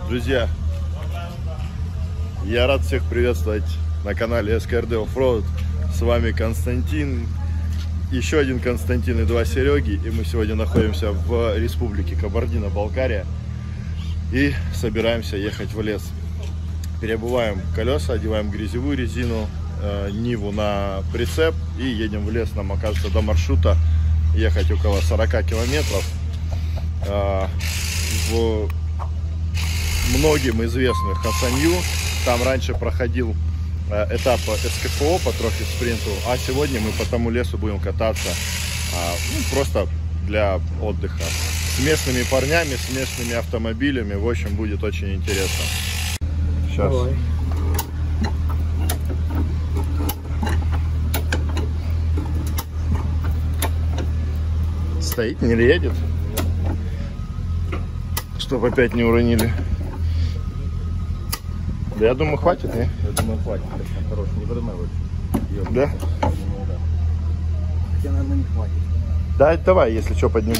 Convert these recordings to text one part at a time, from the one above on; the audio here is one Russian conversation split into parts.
Друзья, я рад всех приветствовать на канале СКРД Offroad. С вами Константин, еще один Константин и два Сереги. И мы сегодня находимся в республике Кабардино-Балкария и собираемся ехать в лес. Переобуваем колеса, одеваем грязевую резину, Ниву на прицеп и едем в лес. Нам окажется до маршрута ехать около 40 километров. В многим известных Хасанью. Там раньше проходил этап СКФО по трофи-спринту, а сегодня мы по тому лесу будем кататься просто для отдыха. С местными парнями, с местными автомобилями. В общем, будет очень интересно. Сейчас. Давай. Стоит, не едет. Чтоб опять не уронили. Да, я думаю, хватит, не? Я думаю, хватит. Хороший, не поднимай вообще. Да? Хотя, наверное, не хватит. Да, давай, если что, подниму.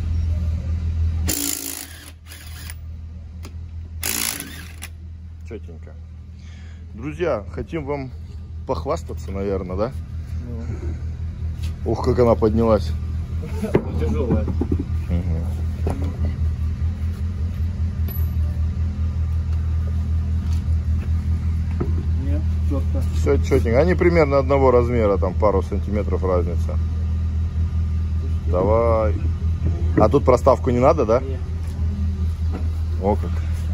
Четенько. Друзья, хотим вам похвастаться, наверное, да? Ух, как она поднялась. Тяжелая. Нет, четко. Все четенько. Они примерно одного размера, там пару сантиметров разница. Давай. А тут проставку не надо, да? Нет. О как.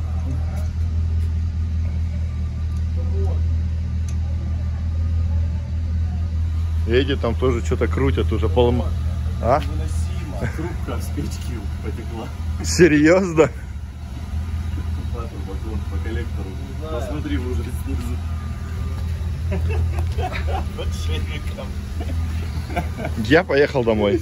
Видите, там тоже что-то крутят уже полом. А? Невыносимо. Трубка с печки потекла. Серьезно? По коллектору. Посмотри уже снизу. Подшельником. Я поехал домой.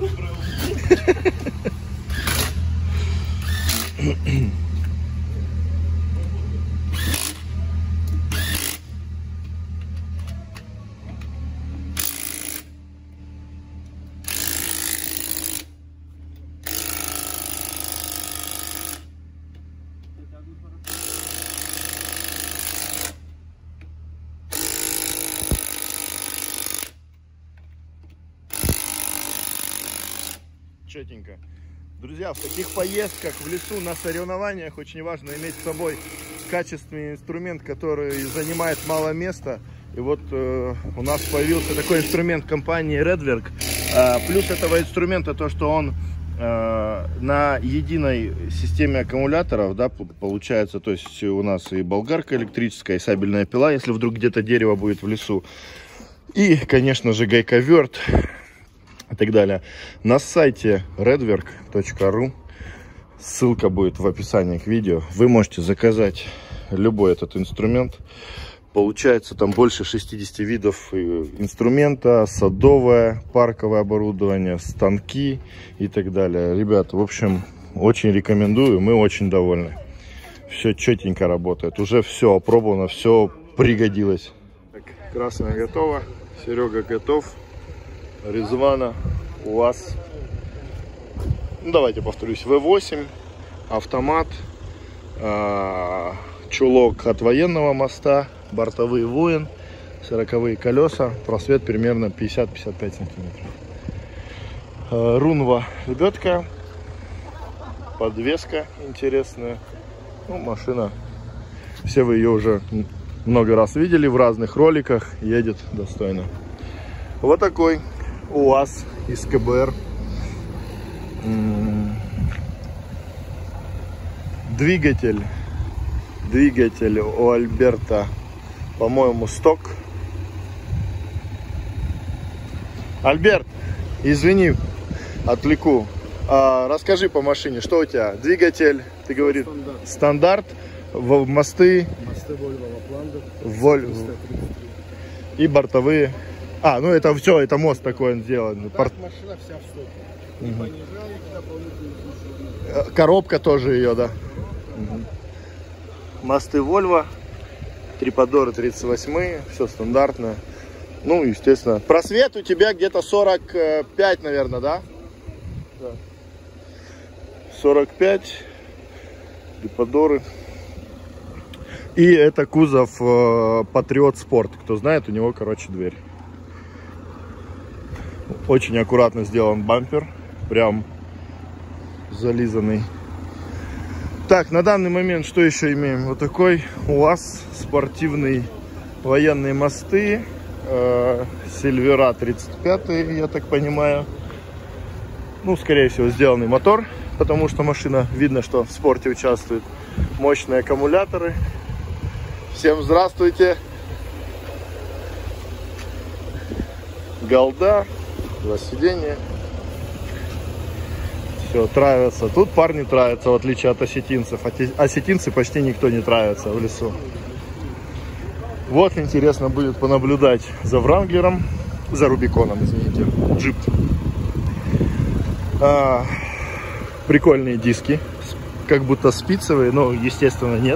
Четенько. Друзья, в таких поездках в лесу, на соревнованиях очень важно иметь с собой качественный инструмент, который занимает мало места. И вот у нас появился такой инструмент компании Redwerk. Плюс этого инструмента то, что он на единой системе аккумуляторов, да, получается, то есть у нас и болгарка электрическая, и сабельная пила, если вдруг где-то дерево будет в лесу. И, конечно же, гайковерт. И так далее. На сайте redwerk.ru, ссылка будет в описании к видео, вы можете заказать любой этот инструмент. Получается там больше 60 видов инструмента, садовое, парковое оборудование, станки и так далее. Ребята, в общем, очень рекомендую, мы очень довольны. Все четенько работает, уже все опробовано, все пригодилось. Так, красная готова, Серега готов. Резвана у вас, ну, давайте повторюсь, V8, автомат, чулок от военного моста, бортовые воин, 40-е колеса, просвет примерно 50-55 сантиметров. Рунва лебедка, подвеска интересная, ну, машина, все вы ее уже много раз видели в разных роликах, едет достойно. Вот такой УАЗ из КБР. Двигатель у Альберта, по-моему, сток. Альберт, извини, отвлеку. Расскажи по машине, что у тебя? Двигатель, ты говоришь, стандарт, мосты Volvo и бортовые. Ну это все, это мост такой он сделан. Так, машина вся в стоке. Не понижали дополнительно. Коробка тоже ее, да. Мосты Volvo, триподоры 38, все стандартно. Ну, естественно. Просвет у тебя где-то 45, наверное, да? Да. 45. Триподоры. И это кузов Patriot Sport. Кто знает, у него, короче, дверь. Очень аккуратно сделан бампер. Прям зализанный. Так, на данный момент что еще имеем? Вот такой УАЗ, спортивный, военные мосты. Сильвера 35, я так понимаю. Ну, скорее всего, сделанный мотор, потому что машина, видно, что в спорте участвует. Мощные аккумуляторы. Всем здравствуйте. Голда, два сиденья. Все, травятся. Тут парни травятся, в отличие от осетинцев. Осетинцы почти никто не травится в лесу. Вот интересно будет понаблюдать за Вранглером, за Рубиконом, извините, джип. Прикольные диски, как будто спицевые, но естественно нет.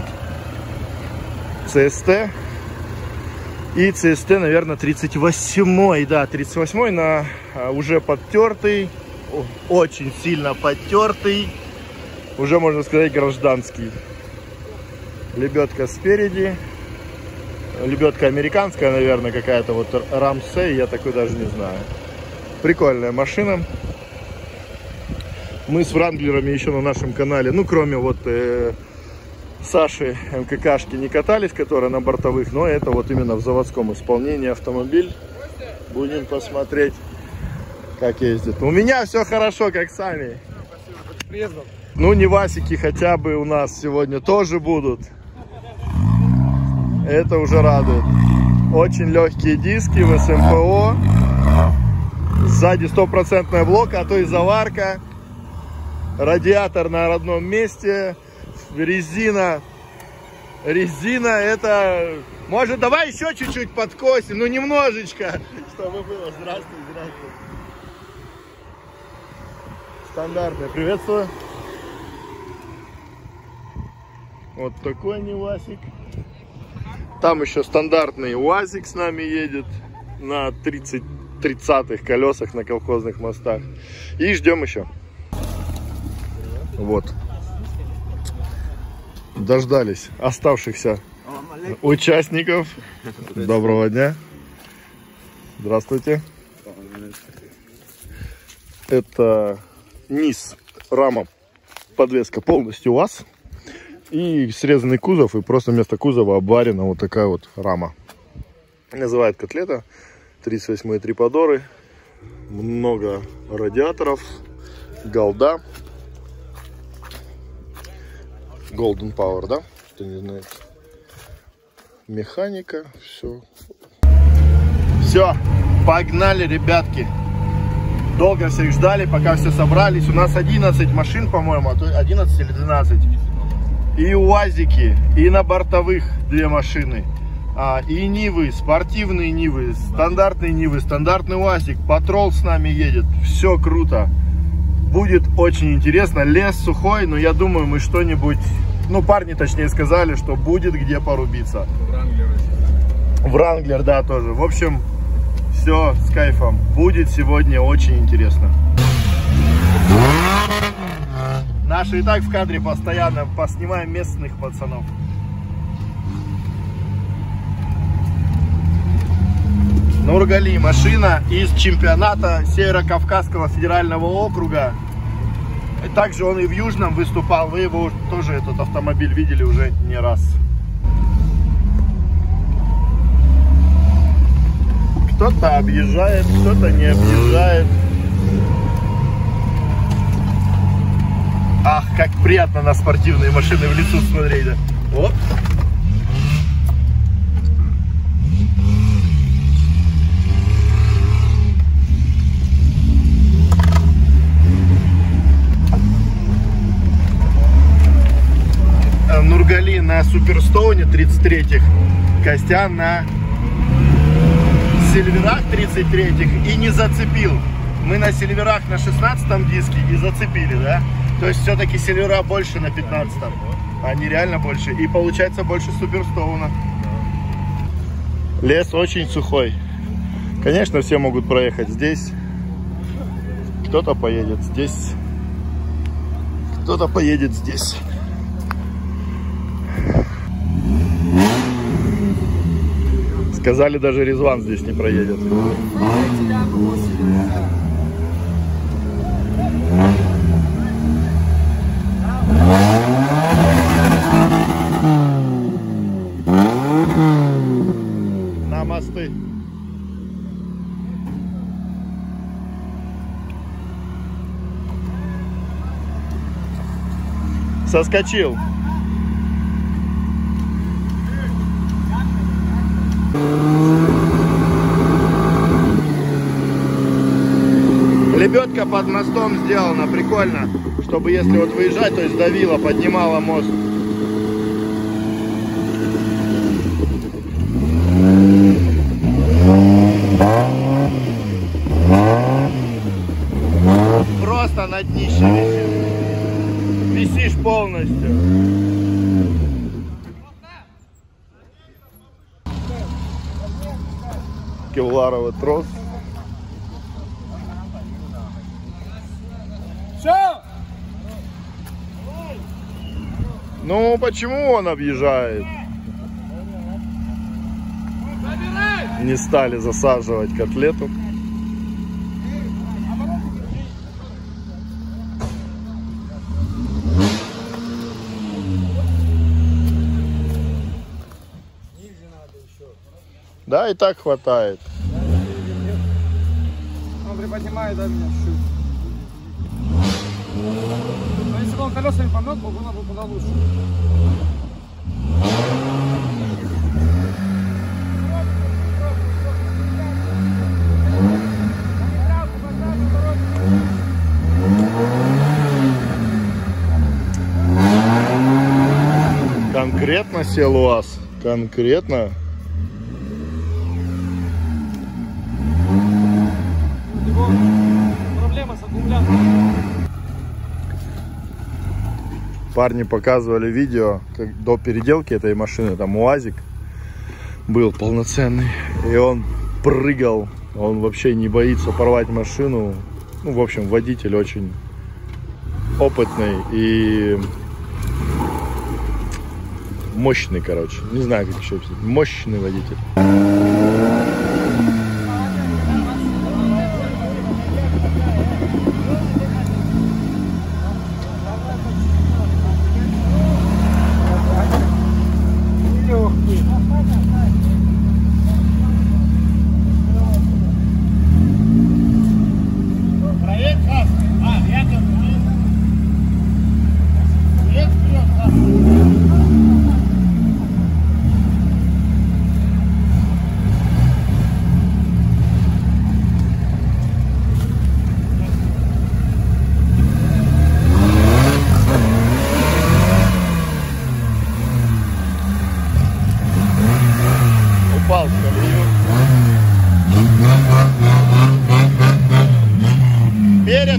CST. И CST, наверное, 38-й, да, 38-й на уже подтертый, очень сильно подтертый, уже можно сказать гражданский. Лебедка спереди, лебедка американская, наверное, какая-то вот Рамсей, я такой даже не знаю. Прикольная машина. Мы с Вранглерами еще на нашем канале, ну кроме вот Саши МККшки не катались, которая на бортовых, но это вот именно в заводском исполнении автомобиль. Будем посмотреть, как ездит. У меня все хорошо, как сами. Ну, не Васики хотя бы у нас сегодня тоже будут. Это уже радует. Очень легкие диски в СМПО. Сзади 100% блок, а то и заварка. Радиатор на родном месте. Резина это... Может, давай еще чуть-чуть подкосим, ну немножечко, чтобы было. Здравствуй, здравствуй. Стандартное приветствую. Вот такой УАЗик. Там еще стандартный УАЗик с нами едет на 30-х колесах на колхозных мостах. И ждем еще. Вот. Дождались оставшихся участников. Доброго дня. Здравствуйте. Это низ, рама, подвеска полностью УАЗ. И срезанный кузов, и просто вместо кузова обварена вот такая вот рама. Называют котлета. 38-е триподоры. Много радиаторов. Голда. Golden Power, да? Кто не знает. Механика. Все. Все. Погнали, ребятки. Долго всех ждали, пока все собрались. У нас 11 машин, по-моему, а то 11 или 12. И УАЗики, и на бортовых 2 машины. И Нивы, спортивные Нивы, стандартный УАЗик. Патрол с нами едет. Все круто. Будет очень интересно. Лес сухой, но я думаю, мы что-нибудь... Ну, парни точнее сказали, что будет где порубиться. Вранглер, да, тоже. В общем, все с кайфом. Будет сегодня очень интересно. Наши и так в кадре постоянно поснимаем местных пацанов. Нургали, машина из чемпионата Северо-Кавказского федерального округа. И также он и в Южном выступал. Вы его тоже, этот автомобиль, видели уже не раз. Кто-то объезжает, кто-то не объезжает. Ах, как приятно на спортивные машины в лесу смотреть. Да? Оп. Нургали на Суперстоуне 33-х, Костян на Сильверах 33-х и не зацепил. Мы на Сильверах на 16-м диске и зацепили, да? То есть все-таки Сильвера больше на 15-м. Они реально больше. И получается больше Суперстоуна. Лес очень сухой. Конечно, все могут проехать здесь. Кто-то поедет здесь. Кто-то поедет здесь. Сказали, даже Резван здесь не проедет. На мосты. Соскочил. Лебедка под мостом сделана, прикольно, чтобы если вот выезжать, то есть давила, поднимала мост. Просто на днище висит. Висишь полностью. Кевларовый трос. Ну, почему он объезжает? Не стали засаживать котлету. Да, и так хватает. Он приподнимает, да, меня чуть-чуть. Но если бы он колесами помог, было бы куда лучше. Конкретно сел УАЗ. Конкретно. Проблема с аккумулятором. Парни показывали видео, как до переделки этой машины, там УАЗик был полноценный, и он прыгал, он вообще не боится порвать машину. Ну, в общем, водитель очень опытный и мощный, короче. Не знаю, как еще писать. Мощный водитель. Упал в колею. Перед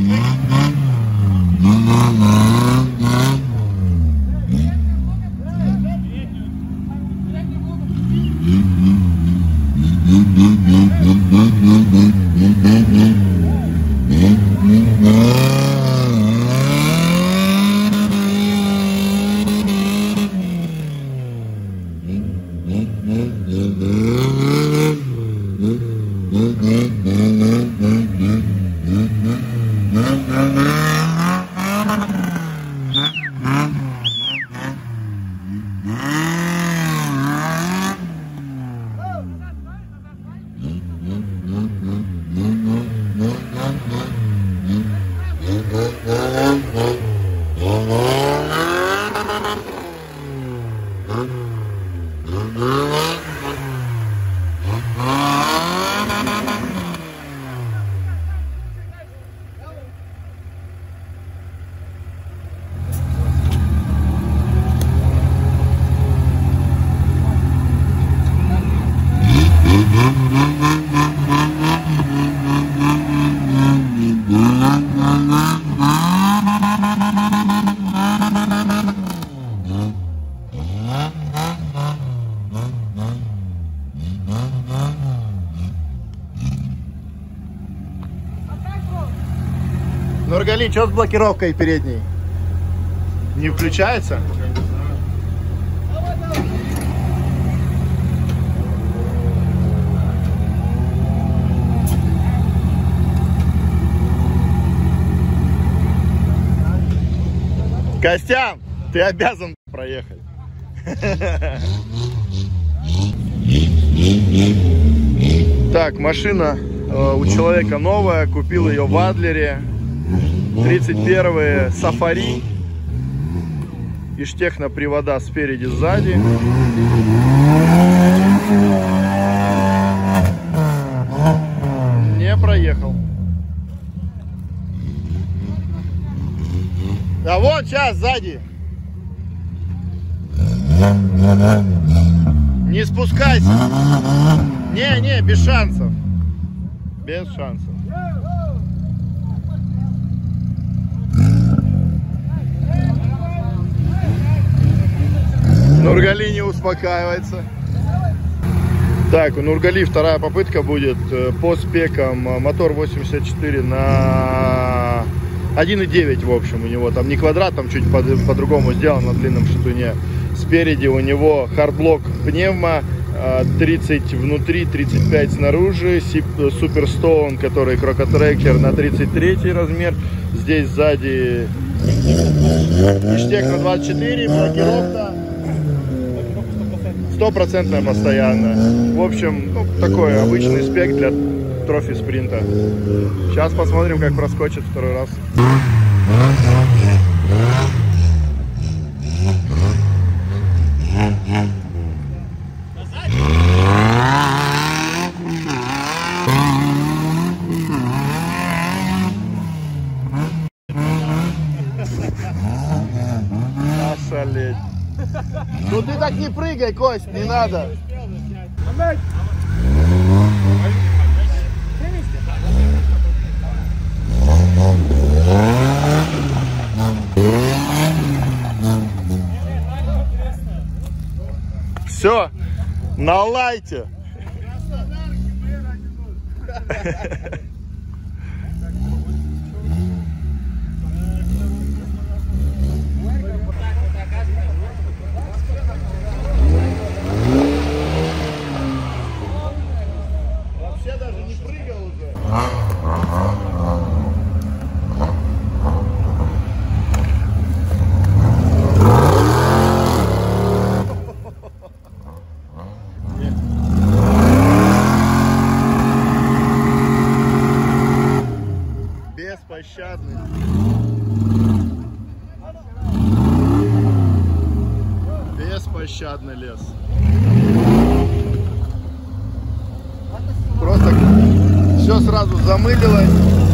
Нургали, что с блокировкой передней? Не включается? Костян, ты обязан проехать. Так, машина у человека новая, купил ее в Адлере. 31-е Сафари. Иштехно привода спереди, сзади. Не проехал. А вон сейчас сзади. Не спускайся. Не, без шансов. Без шансов. Нургали не успокаивается. Так, у Нургали вторая попытка будет по спекам. Мотор 84 на 1.9, в общем, у него там не квадрат, там чуть по-другому сделан на длинном шатуне. Спереди у него хардлок пневмо, 30 внутри, 35 снаружи. Суперстоун, который крокотрекер на 33 размер. Здесь сзади Иштехно 24, блокировка. 100% постоянно. В общем, ну, такой обычный спек для трофи спринта. Сейчас посмотрим, как проскочит второй раз. Ошалеть. Ну ты так не прыгай, Кость, не надо. Все, на лайте. Вообще даже не прыгал уже. Беспощадный. Беспощадный лес. Просто все сразу замылилось.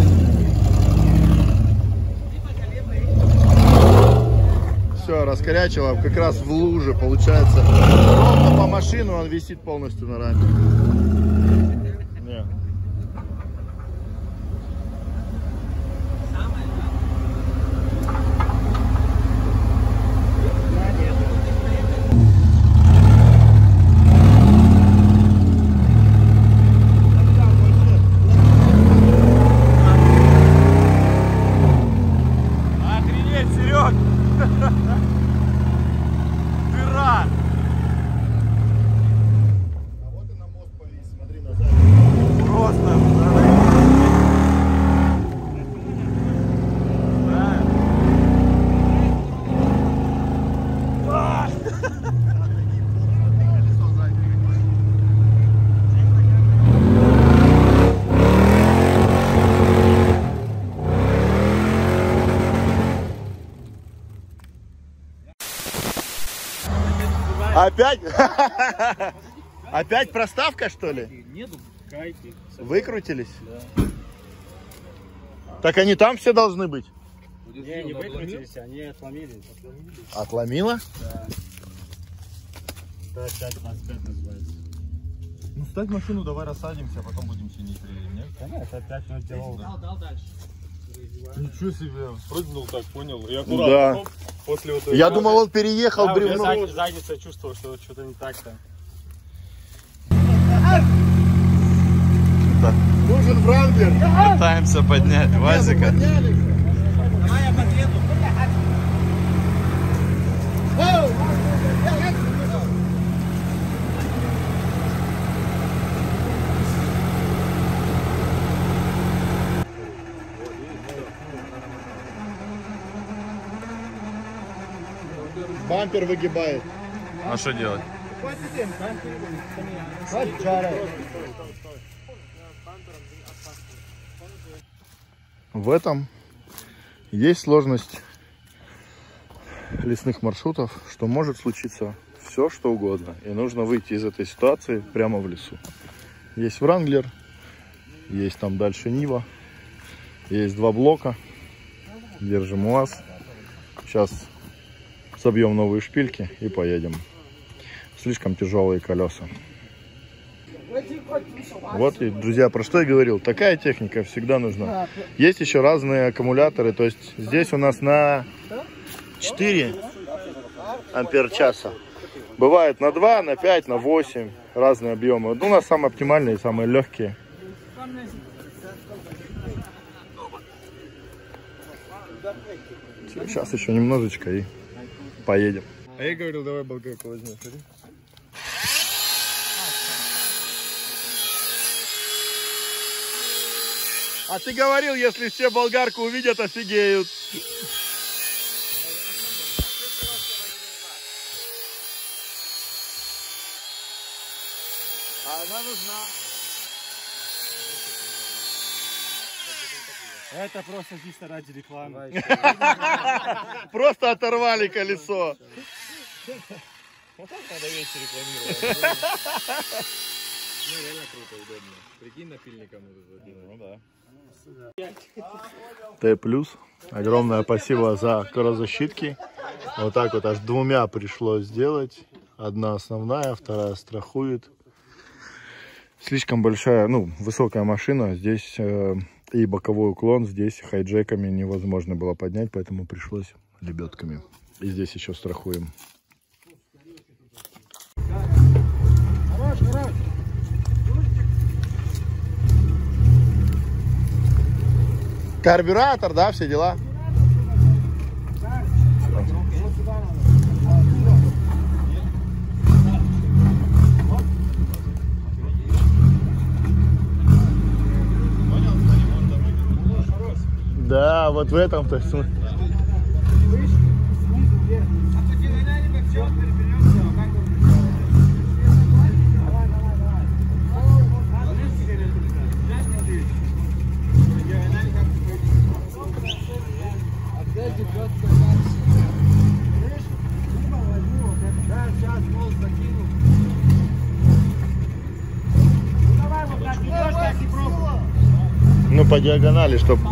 Все раскорячило, как раз в луже получается. Ровно по машину он висит полностью на раме. Опять? Опять проставка, что ли? Нет, кайки. Выкрутились? Да. Так они там все должны быть? Не, не выкрутились, они отломились. Отломило? Да. Это 525 называется. Ну, ставь машину, давай рассадимся, а потом будем чинить, нет? Конечно, это 5 минут делал. Дал дальше. Ничего себе, прыгнул так, понял, и аккуратно. Да. После вот Я думал, он переехал бревно. Задница чувствовал, что что-то не так-то. Нужен Вранглер. Пытаемся поднять Вазика. Давай я подъеду. Бампер выгибает. А что делать? В этом есть сложность лесных маршрутов, что может случиться все, что угодно. И нужно выйти из этой ситуации прямо в лесу. Есть Вранглер, есть там дальше Нива, есть 2 блока. Держим УАЗ. Сейчас собьем новые шпильки и поедем. Слишком тяжелые колеса. Вот, и, друзья, про что я говорил. Такая техника всегда нужна. Есть еще разные аккумуляторы. То есть здесь у нас на 4 ампер-часа. Бывает на 2, на 5, на 8. Разные объемы. Ну, у нас самые оптимальные, самые легкие. Сейчас еще немножечко и поедем. А я говорил, давай болгарку возьмем. А ты говорил, если все болгарку увидят, офигеют. А она нужна. Это просто чисто ради рекламы. Просто оторвали колесо. Вот так надо вещи рекламировать. Ну, реально круто, удобно. Прикинь, напильником вот это. Ну да. Т+. Огромное спасибо за корозащитки. Вот так вот аж 2 пришлось сделать. Одна основная, вторая страхует. Слишком большая, ну, высокая машина. Здесь и боковой уклон. Здесь хайджеками невозможно было поднять, поэтому пришлось лебедками. И здесь еще страхуем. Карбюратор, да, все дела? Да, вот в этом-то. Ну, по диагонали, чтобы...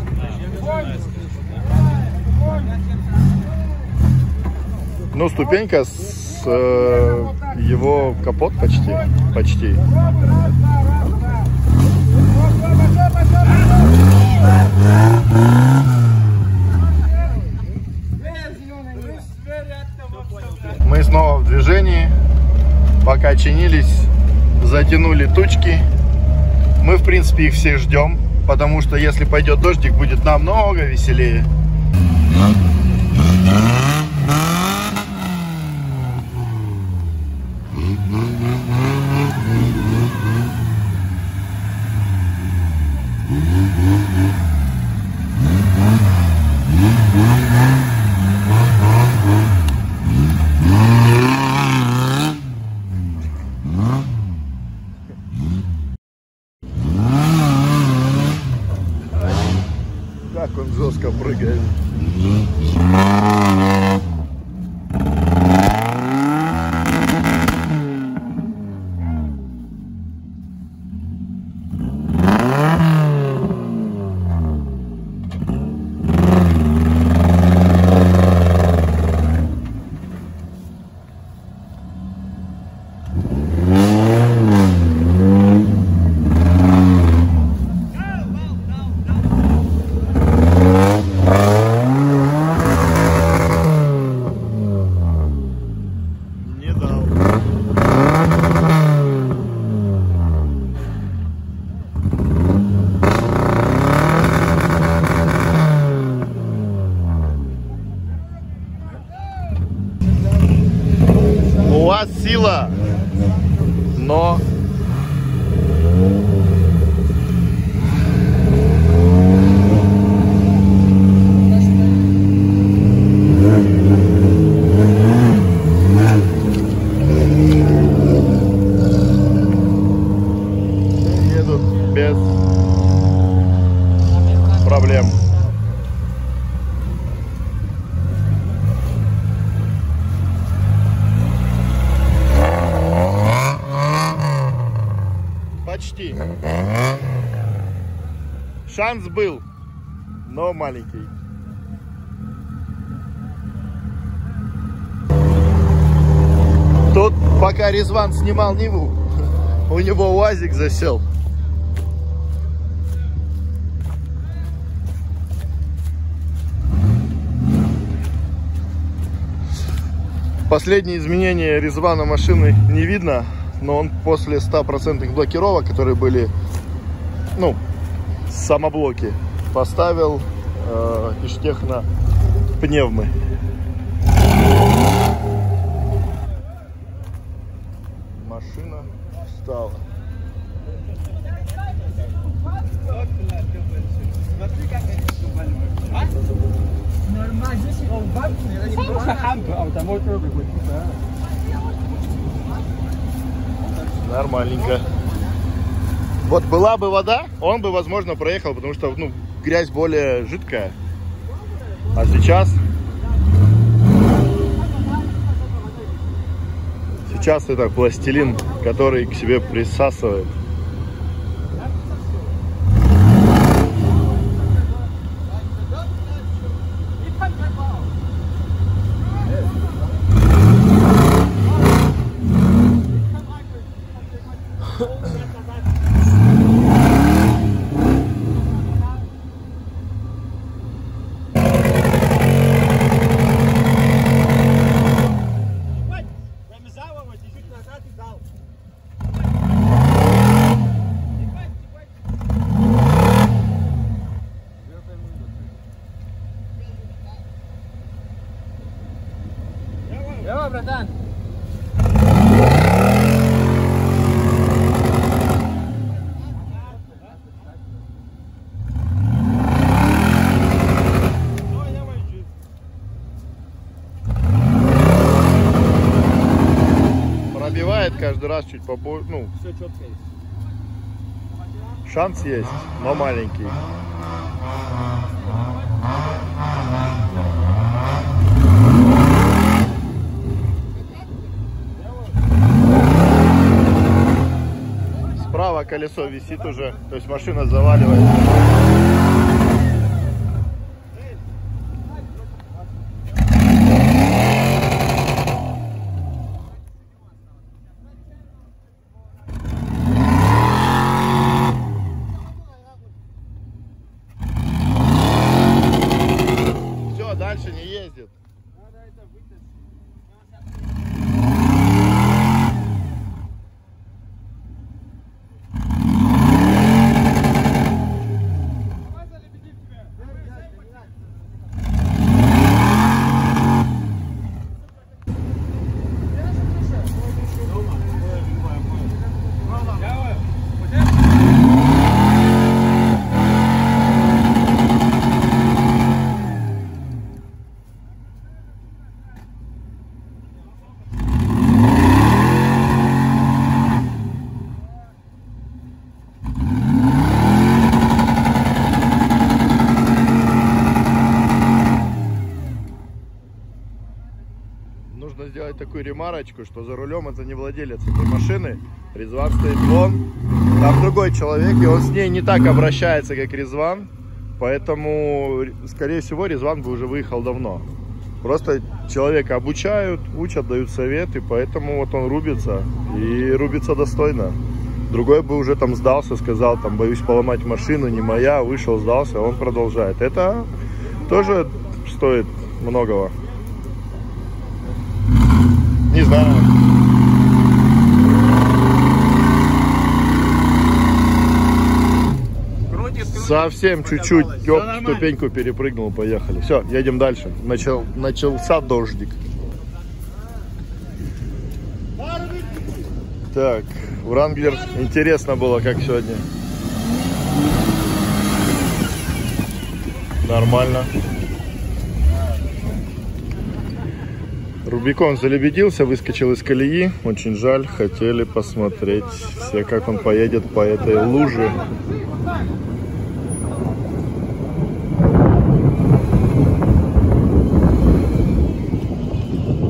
Ну, ступенька с его капот почти. Мы снова в движении. Пока чинились, затянули тучки. Мы, в принципе, их всех ждем, потому что если пойдет дождик, будет намного веселее. Как он жестко прыгает. У вас сила, но Почти. Шанс был, но маленький. Тут пока Резван снимал Ниву, у него УАЗик засел. Последние изменения Резвана машины не видно, но он после 100% блокировок, которые были, ну, самоблоки, поставил Иштехно пневмы. Машина встала. Нормальненько. Вот была бы вода, он бы, возможно, проехал, потому что, ну, грязь более жидкая. А сейчас это пластилин, который к себе присасывает. Давай, братан. Пробивает каждый раз чуть побольше, ну, Все четко есть. шанс есть, но маленький. Справа колесо висит уже, то есть машина заваливает. Все, дальше не ездит. Нужно сделать такую ремарочку, что за рулем это не владелец этой машины. Резван стоит вон, там другой человек, и он с ней не так обращается, как Резван. Поэтому, скорее всего, Резван бы уже выехал давно. Просто человека обучают, учат, дают советы, поэтому вот он рубится, и рубится достойно. Другой бы уже там сдался, сказал, там, боюсь поломать машину, не моя, вышел, сдался, а он продолжает. Это тоже стоит многого. Не знаю. Совсем чуть-чуть ступеньку перепрыгнул, поехали. Все, едем дальше. Начался дождик. Так, Wrangler. Интересно было, как сегодня. Нормально. Рубикон залебедился, выскочил из колеи. Очень жаль, хотели посмотреть все, как он поедет по этой луже.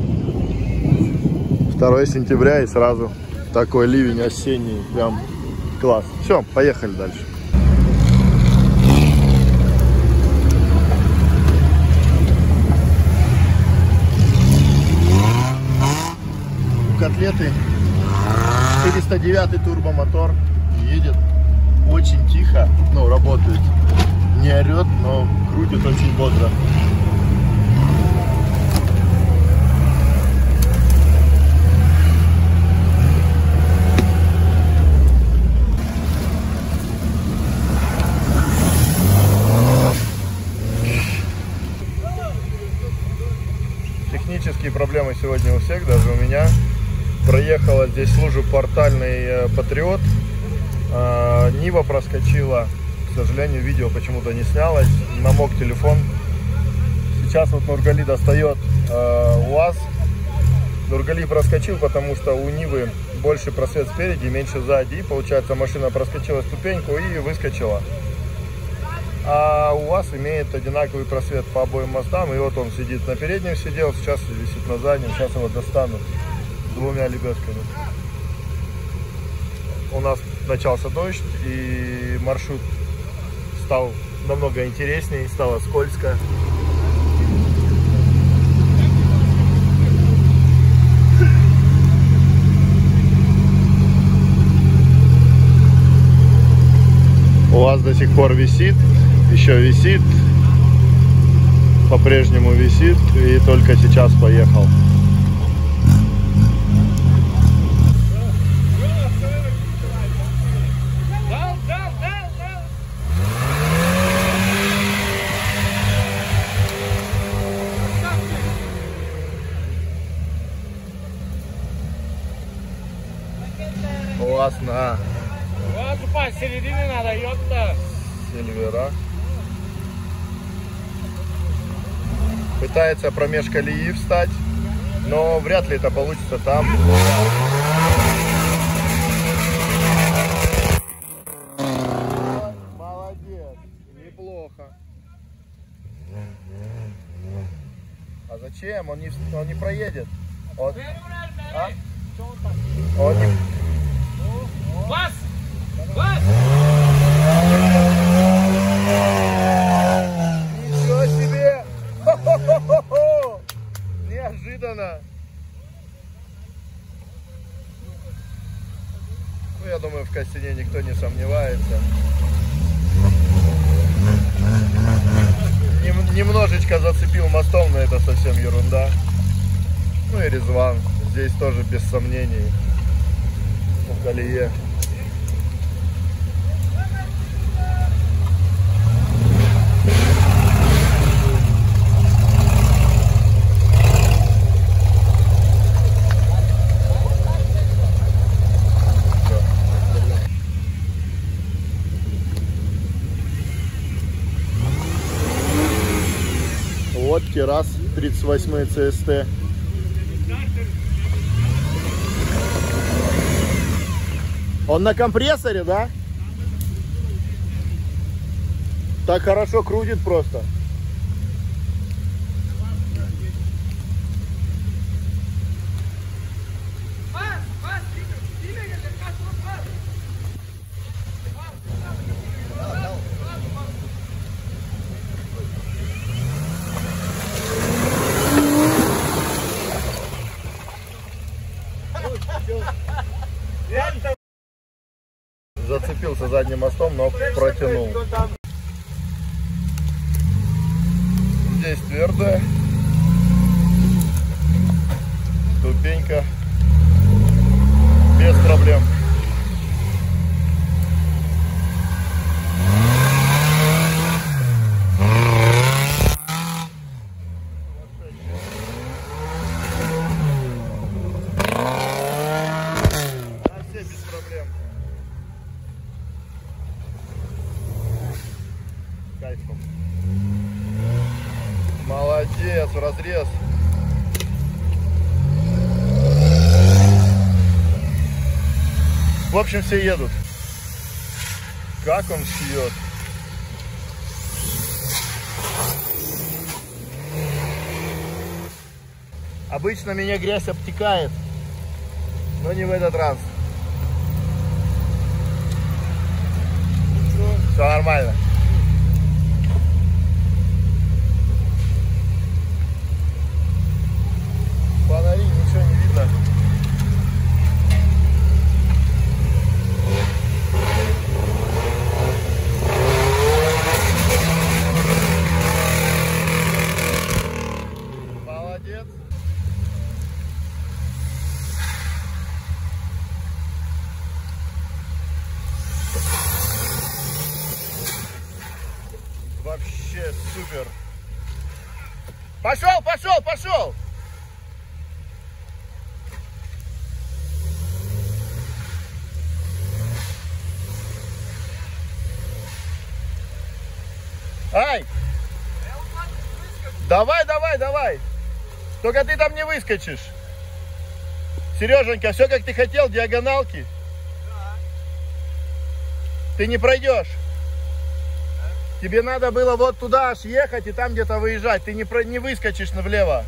— 2 сентября и сразу такой ливень осенний, прям Класс. Все, поехали дальше. Котлеты. 409 турбомотор. Едет очень тихо. Ну, работает. Не орет, но крутит очень бодро. Технические проблемы сегодня у всех, даже у меня. Проехала здесь лужу портальный Патриот. Нива проскочила. К сожалению, видео почему-то не снялось. Намок телефон. Сейчас вот Нургали достает УАЗ. Нургали проскочил, потому что у Нивы больше просвет спереди, меньше сзади. И, получается, машина проскочила ступеньку и выскочила. А УАЗ имеет одинаковый просвет по обоим мостам. И вот он сидит на переднем, сидел, сейчас висит на заднем. Сейчас его достанут двумя лебедками. У нас начался дождь, и маршрут стал намного интереснее, стало скользко. УАЗ до сих пор висит, еще висит, по-прежнему висит, и только сейчас поехал. УАЗ на Середины надо, ёпта. Сильвера. Пытается промеж колеи встать, но вряд ли это получится там. Молодец, неплохо. А зачем? Он не проедет. Он не... Вас! Вас! Ничего себе! Хо-хо-хо-хо! Неожиданно! Ну, я думаю, в Костине никто не сомневается. Немножечко зацепил мостом, но это совсем ерунда. Ну и Резван. Здесь тоже без сомнений. В колее. Вот Керас 38 CST. Он на компрессоре, да? Так хорошо крутит просто. Зацепился задним мостом, но протянул. Здесь твердая ступенька, без проблем. Вообще без проблем. Кайфом. Молодец, в разрез. В общем, все едут. Как он шьет. Обычно меня грязь обтекает, но не в этот раз. Все нормально. Фонари, ничего не видно. Молодец. Вообще супер. Пошел, пошел, пошел. Ай! Давай, давай, давай. Только ты там не выскочишь. Сереженька, все как ты хотел, диагоналки. Да. Ты не пройдешь. Тебе надо было вот туда аж ехать и там где-то выезжать. Ты не выскочишь влево.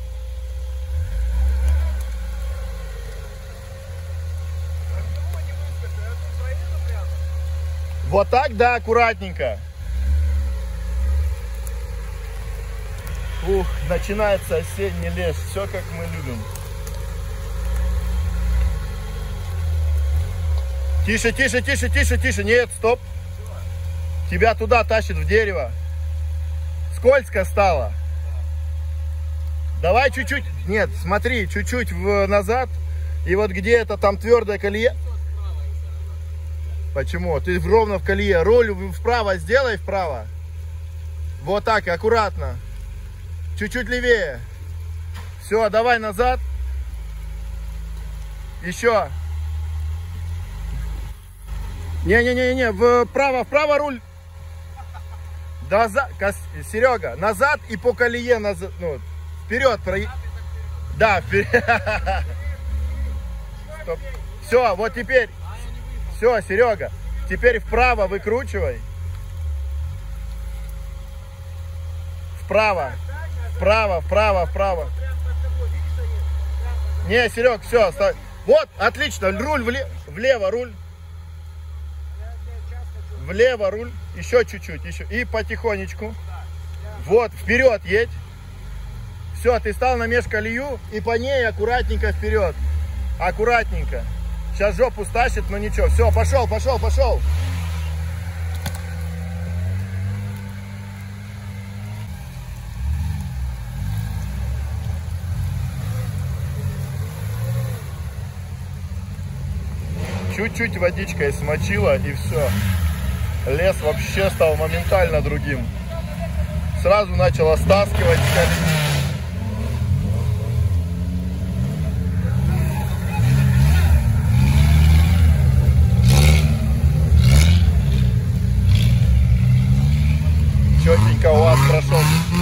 Вот так, да, аккуратненько. Ух, начинается осенний лес. Все как мы любим. Тише, тише, тише, тише, тише. Нет, стоп. Тебя туда тащит в дерево. Скользко стало. Давай чуть-чуть. Нет, смотри, чуть-чуть назад. И вот где это там твердая колея. Почему? Ты ровно в колее. Руль вправо сделай, вправо. Вот так, аккуратно. Чуть-чуть левее. Все, давай назад. Еще. Не-не-не-не, вправо руль. Серега, назад и по колее назад. Ну, вперед. Да, вперед. Стоп. Все, вот теперь. Все, Серега. Теперь вправо выкручивай. Вправо. Вправо, вправо, вправо. Не, Серег, все. Вот, отлично. Руль влево, руль. Влево руль. Еще чуть-чуть. Еще. И потихонечку. Вот, вперед едь. Все, ты стал на межколею. И по ней аккуратненько вперед. Аккуратненько. Сейчас жопу стащит, но ничего. Все, пошел, пошел, пошел. Чуть-чуть водичкой смочила, и все. Лес вообще стал моментально другим. Сразу начала стаскивать с колеи. Четенько у вас прошел.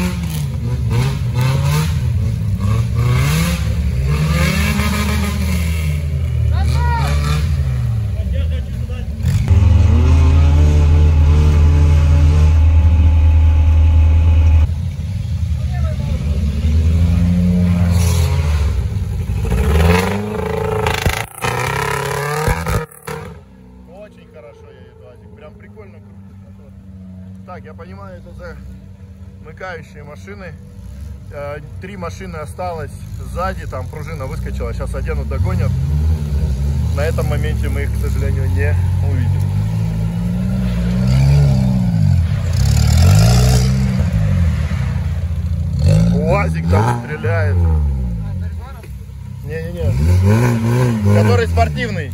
Так, я понимаю, это замыкающие машины. 3 машины осталось сзади, там пружина выскочила. Сейчас оденут, догонят. На этом моменте мы их, к сожалению, не увидим. УАЗик там стреляет. Не-не-не. Который спортивный.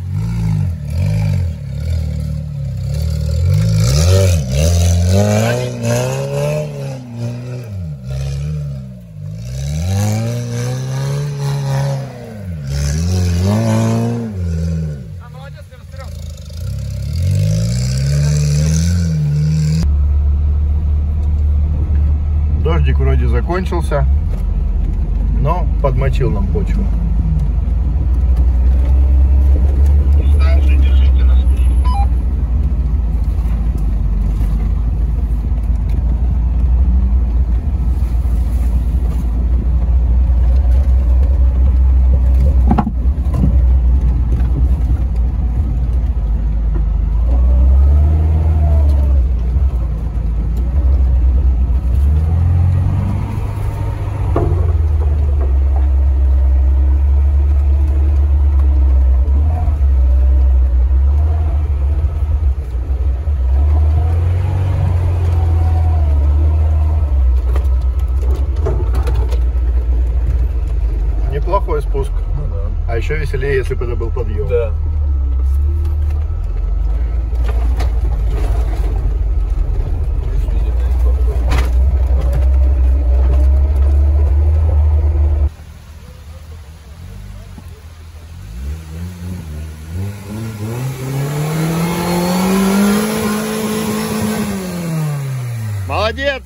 Дождик вроде закончился, но подмочил нам почву. еще веселее, если бы это был подъем. Да. Молодец!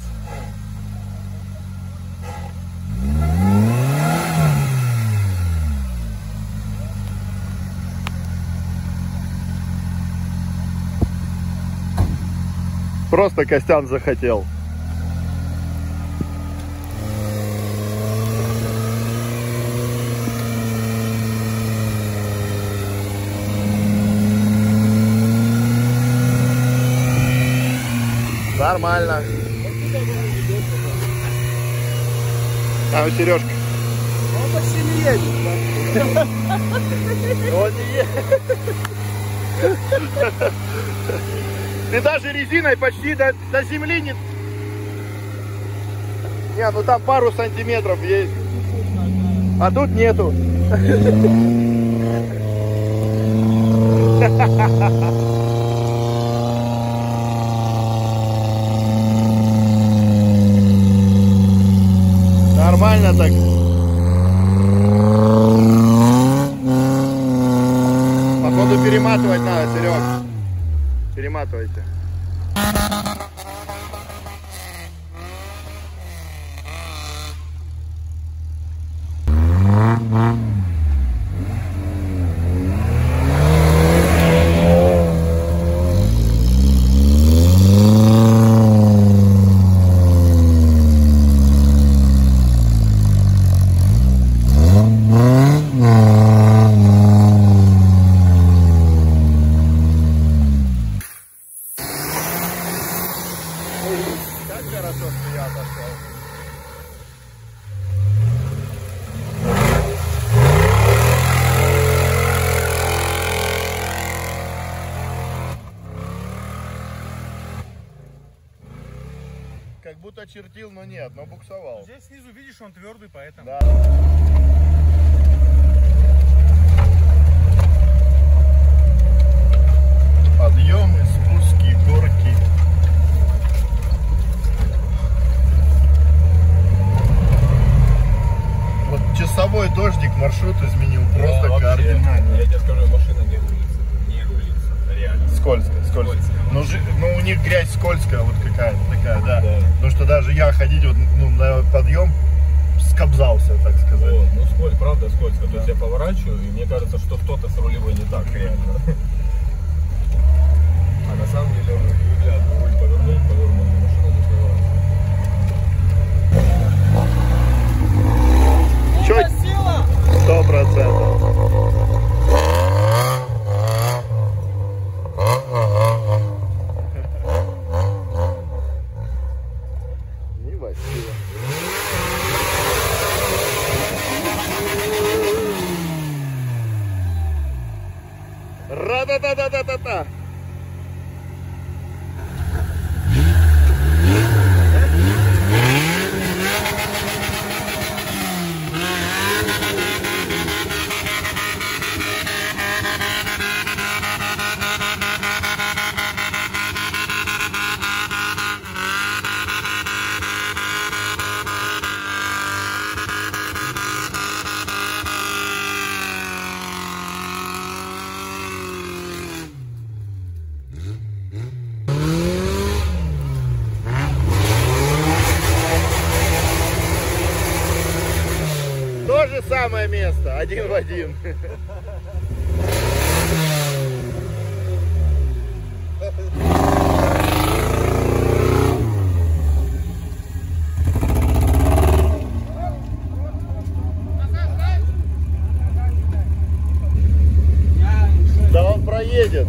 Просто Костян захотел. Нормально. Там Сережка. Он почти не едет. Он не едет. Ты даже резиной почти до земли не... Не, ну там пару сантиметров есть. А тут нету. Нормально так. Походу перематывать надо, Серег. Перематывайте. Как хорошо, что я отошел. Как будто чертил, но нет, но буксовал. Здесь снизу видишь, он твердый, поэтому. Да. Подъемы, спуски, горки. Вот часовой дождик маршрут изменил просто вообще, кардинально. Я тебе скажу, машина не рулится. Не рулится. Реально. Скользко. Ну, у них грязь скользкая вот какая-то такая, да. Потому что даже я ходить вот, ну, на подъем скобзался, так сказать. Вот. Ну, правда скользко. То есть я поворачиваю, и мне кажется, что что-то с рулевой не так, реально. А на самом деле он выглядит, руль повернул, и машина не сливается. Чё? 100%. Не Васила. Ра-да-да-да-да-да-да. То же самое место, один в один. Да он проедет.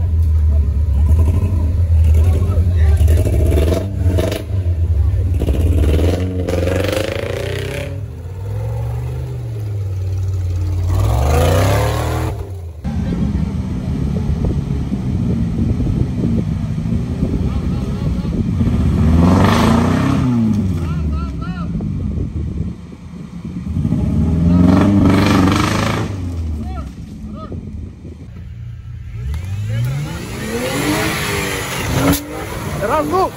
Разул!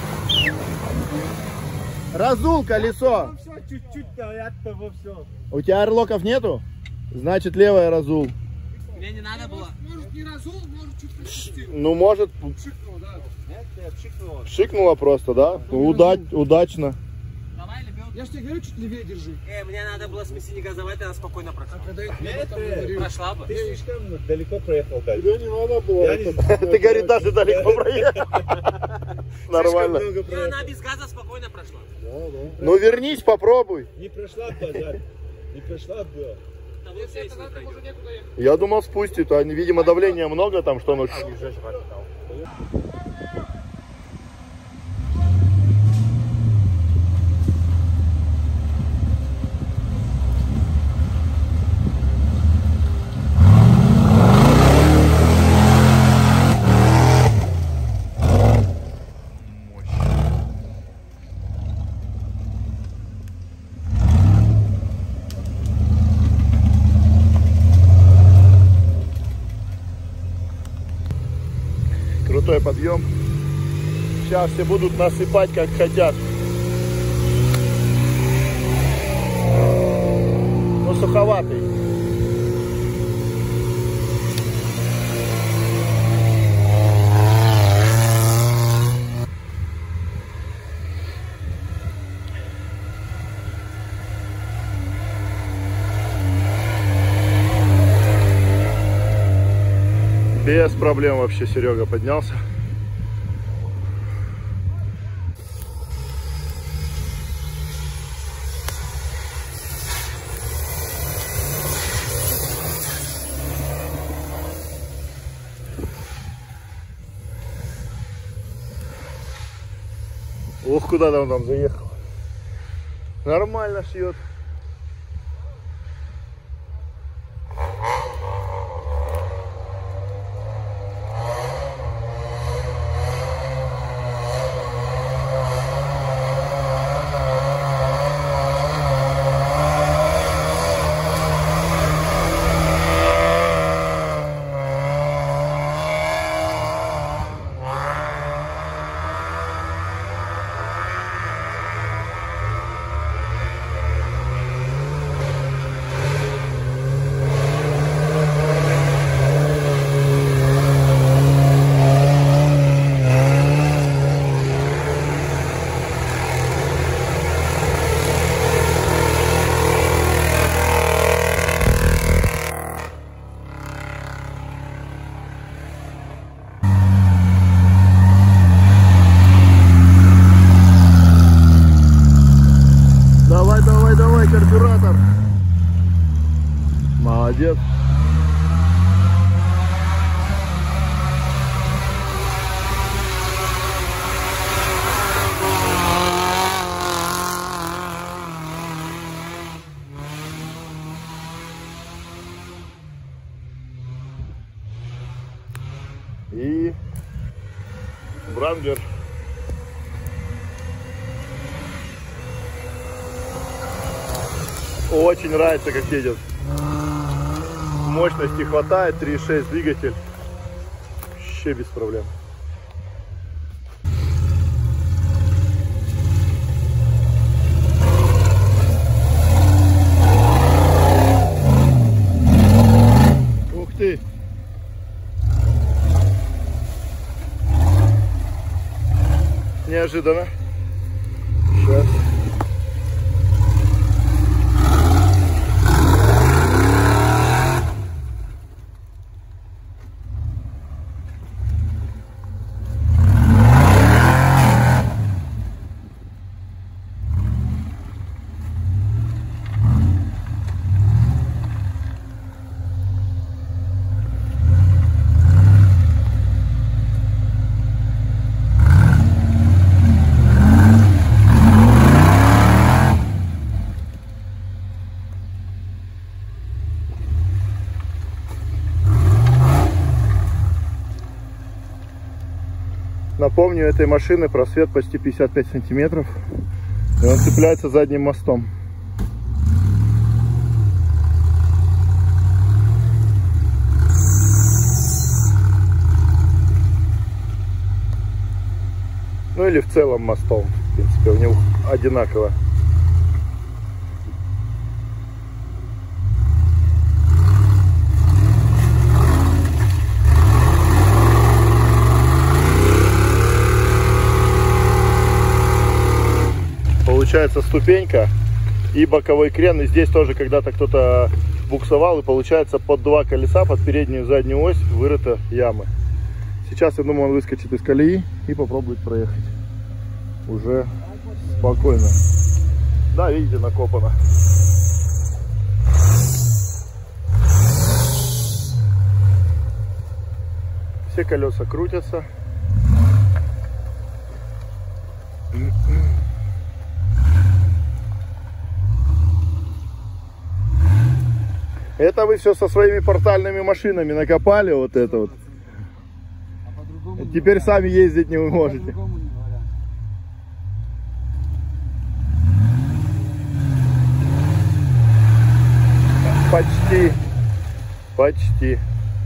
Разул колесо. Все, чуть-чуть от того все. У тебя орлоков нету? Значит, левое разул. Мне не надо было. Может не разул, может чуть припустил. Ну, может, Пшикнул, да. Нет, я пшикнул. шикнуло просто, да? Ну, удачно. Давай, лебедку. Я ж тебе говорю, чуть левее держи. Мне надо было смеси не газовать, она спокойно прошла. А когда я там говорил, Прошла бы. Ты слишком далеко проехал дальше. тебе не надо было. Ты, говорит, даже далеко проехал. Нормально. И она без газа спокойно прошла. Ну, вернись, попробуй. Не прошла базар. Не прошла бы. Там вот здесь мы пройдем. Я думал, спустит. А, видимо, давления много там, что оно... Крутой подъем. Сейчас все будут насыпать как хотят. Но суховатый. Без проблем вообще Серега поднялся. Ух, куда он там заехал. Нормально шьет. Давай, давай, давай, карбюратор. Молодец. И Бранглер. Очень нравится, как едет. Мощности хватает, 3.6 двигатель. Вообще без проблем. Ух ты! Неожиданно. Сейчас. Напомню, этой машины просвет почти 55 сантиметров. И он цепляется задним мостом. Ну или в целом мостом. В принципе, у него одинаково. Получается ступенька и боковой крен. И здесь тоже когда-то кто-то буксовал, и получается под два колеса, под переднюю и заднюю ось вырыта ямы. Сейчас, я думаю, он выскочит из колеи и попробует проехать уже спокойно. Да, видите, накопано. Все колеса крутятся. Это вы все со своими портальными машинами накопали, вот это вот. А Теперь сами ездить не можете. Почти. Почти.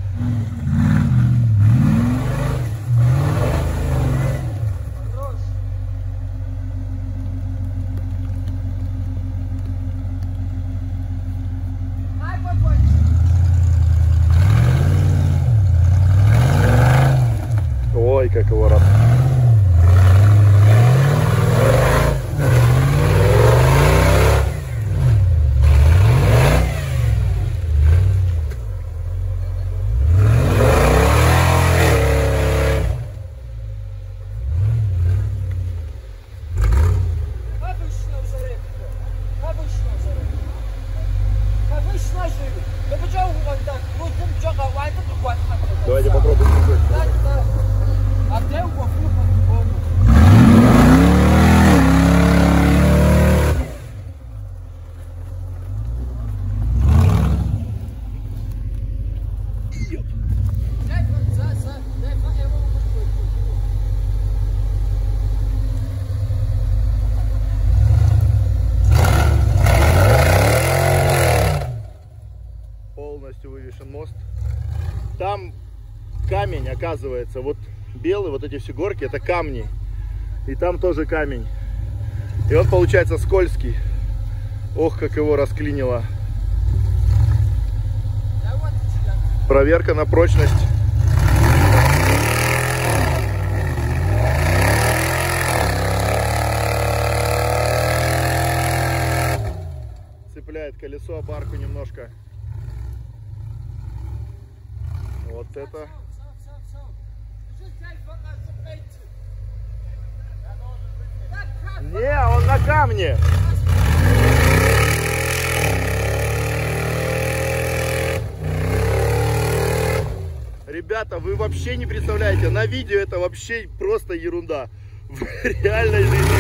Ой, как его рад. Давайте попробуем. Полностью вывешен мост. Там камень, оказывается, вот белый, вот эти все горки, это камни. И там тоже камень. И он получается скользкий. Ох, как его расклинило. Проверка на прочность. Цепляет колесо об арку немножко. Вот это. Не, он на камне. Ребята, вы вообще не представляете, на видео это вообще просто ерунда. В реальной жизни.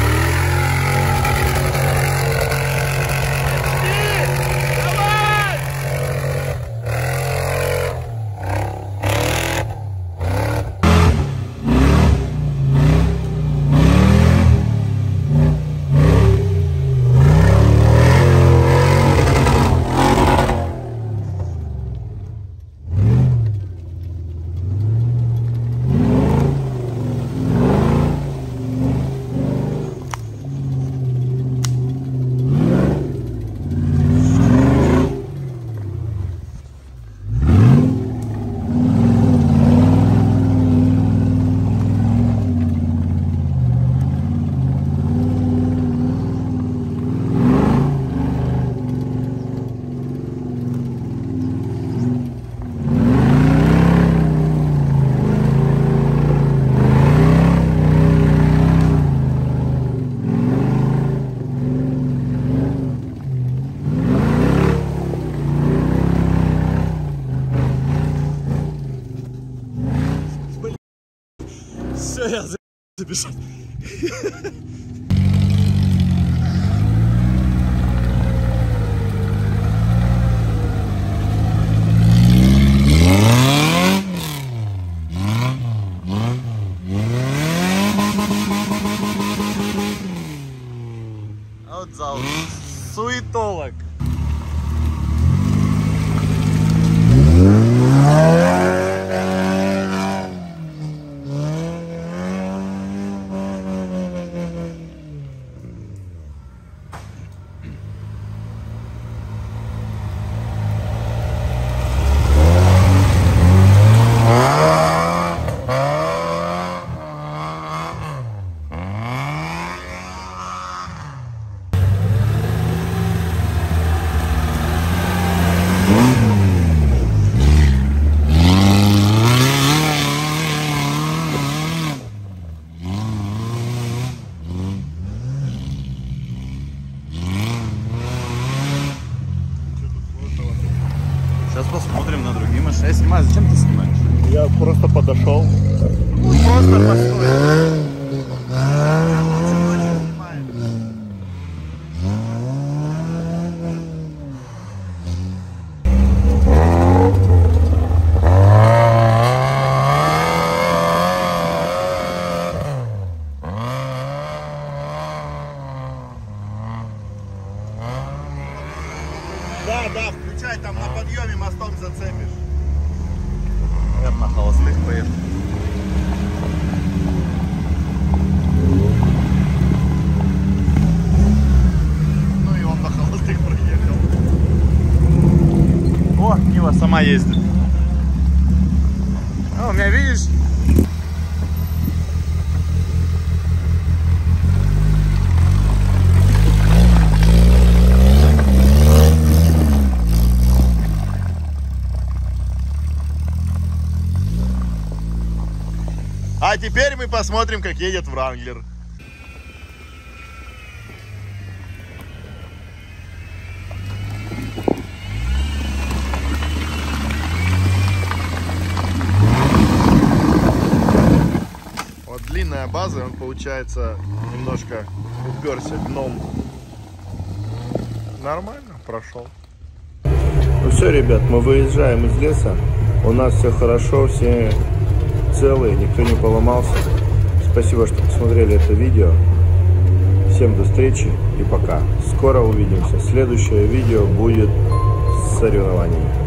Все, я забежал. Вот зал. Суетолог. Просто постой. Да, включай, там на подъеме мостом зацепишь. Я на холостых поеду. Ну и он на холостых проехал. О, Нива сама ездит. А, у меня, видишь? А теперь мы посмотрим, как едет Wrangler. Вот длинная база, он получается немножко уперся дном. Нормально, прошел. Ну все, ребят, мы выезжаем из леса. У нас все хорошо, все целые, никто не поломался. Спасибо, что посмотрели это видео. Всем до встречи и пока. Скоро увидимся. Следующее видео будет с соревнованиями.